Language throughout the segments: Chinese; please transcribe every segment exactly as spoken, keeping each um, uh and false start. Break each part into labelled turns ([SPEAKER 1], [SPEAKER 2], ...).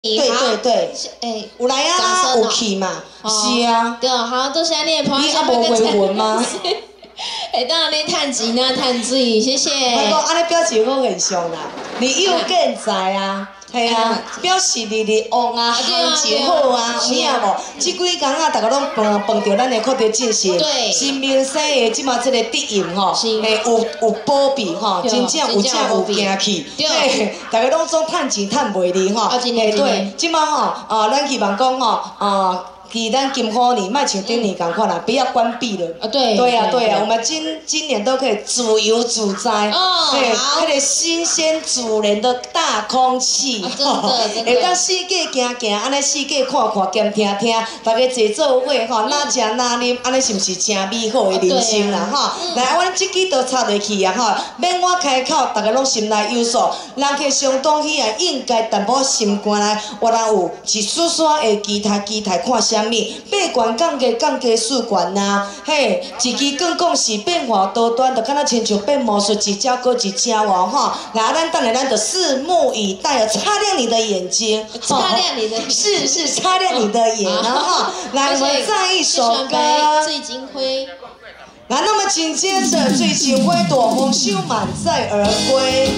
[SPEAKER 1] 对对对，
[SPEAKER 2] 哎，
[SPEAKER 1] 有来啊，有去嘛，是啊。
[SPEAKER 2] 对，好，多谢你的朋友。
[SPEAKER 1] 你还无回魂吗？
[SPEAKER 2] 哎，当然你趁钱啊，趁水，谢谢。
[SPEAKER 1] 我讲安尼表示好现象啦，你有健在啊。 系啊，表示你你旺啊，行情好啊，有影无？即几工啊，大家拢碰碰到咱的课题进行，新明生的即马即个敌营吼，诶有有保庇吼，真正有正有行去，嘿，大家拢总趁钱趁袂离吼，嘿对，即马吼，啊，咱希望讲吼，啊。 给咱金虎年，卖像顶年共款啦，不要关闭了。啊，对。对呀，对呀，我们今今年都可以自由自在。哦，好。那个新鲜自然的大空气。真的，真的。会当四界行行，安尼四界看看兼听听，大家坐做伙吼，哪食哪啉，安尼是毋是真美好的人生啦？哈。来，阮即支都插落去啊！哈，免我开口，大家拢心内有数。人客相当喜爱，应该淡薄心肝内，我人有一丝丝的期待，期待看啥？ 八关降价降价四关呐，嘿，一支讲讲是变化多端，就敢若亲像变魔术一只过一只哦吼。来，咱等下咱就拭目以待，擦亮你的眼睛，
[SPEAKER 2] 擦亮你的，
[SPEAKER 1] 是是擦亮你的眼，然后来我们再一首歌，
[SPEAKER 2] 醉金辉。
[SPEAKER 1] 来，那么紧接着醉金辉朵红修满载而归。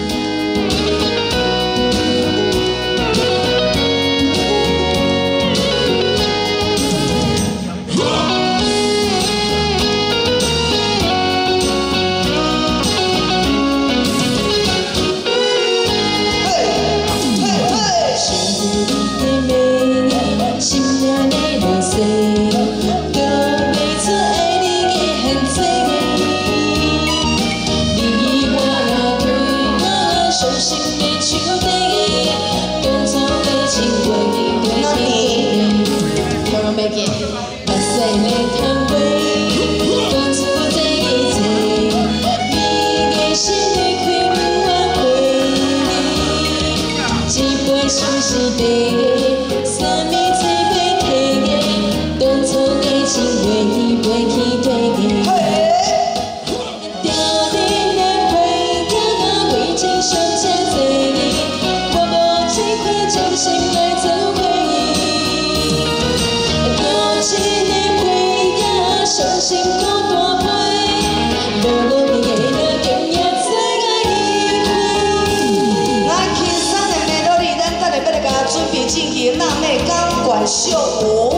[SPEAKER 1] 秀舞。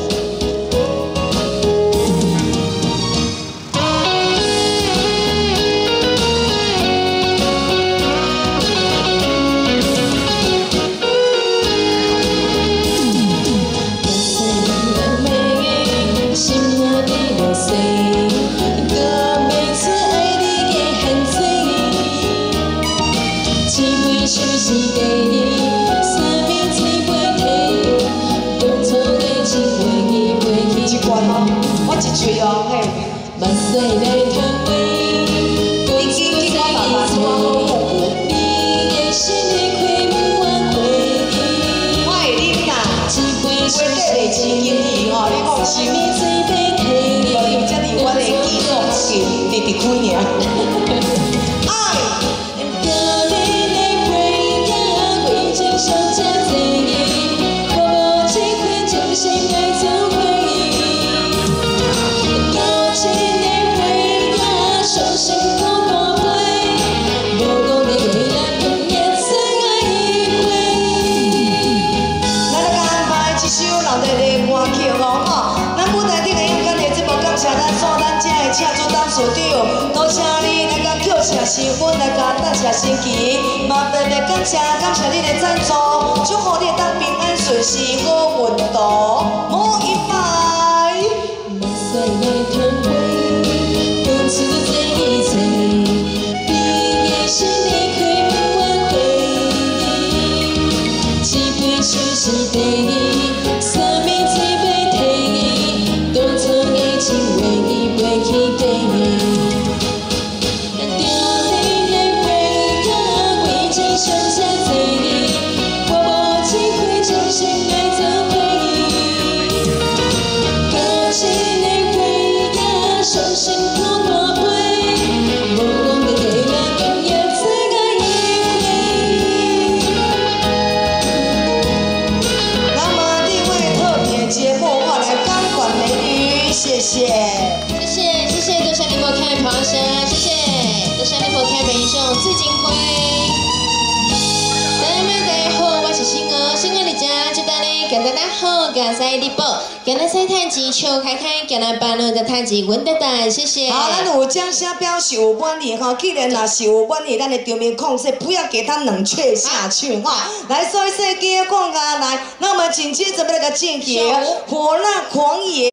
[SPEAKER 1] 是阮来甲答谢升旗，嘛特别感谢感谢你的赞助，祝福你当平安顺遂好运途，好一摆。目屎来通花，当初这一切，毕业时离开不挽回，一杯酒是第二，三暝一杯提，当初的情话已袂去第二。
[SPEAKER 3] 来，
[SPEAKER 1] 谢，
[SPEAKER 2] 谢谢谢谢，多谢你给我看跑生，谢谢，多谢你给我看美秀最金辉。大家大家好，我是星儿，星儿你家就等你，跟大家好，感谢你宝，跟咱赛探机球开开，跟咱班内的探机稳得蛋，谢谢。
[SPEAKER 1] 好，咱有掌声表示有满意哈，既然若是有满意，咱的场面控制不要给他冷却下去哈。来，所以说，给广告来，那我们紧接着要来个进行火辣狂野。